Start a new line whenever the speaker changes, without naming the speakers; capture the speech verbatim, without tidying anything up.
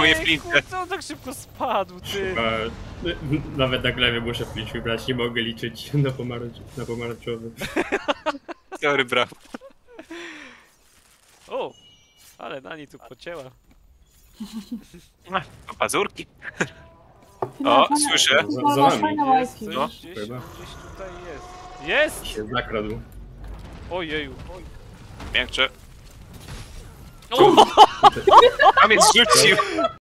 moje flinty.
Co on tak szybko spadł, ty?
E, Nawet na glebie muszę flinch wybrać, nie mogę liczyć na, pomarańcz na pomarańczowy.
Sorry, brawo.
O! Ale Nani tu pocięła.
Ma pazurki. O, słyszę.
Za, za nami.
Jest coś,
No.
gdzieś,
Chyba.
gdzieś tutaj jest. Jest!
Się zakradł.
Ojeju.
Miękcze.
O!
Kamień zrzucił.